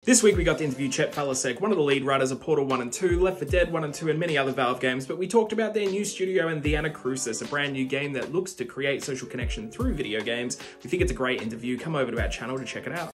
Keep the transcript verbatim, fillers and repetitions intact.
This week we got to interview Chet Faliszek, one of the lead writers of Portal one and two, Left four Dead one and two, and many other Valve games, but we talked about their new studio and The Anacrusis, a brand new game that looks to create social connection through video games. We think it's a great interview. Come over to our channel to check it out.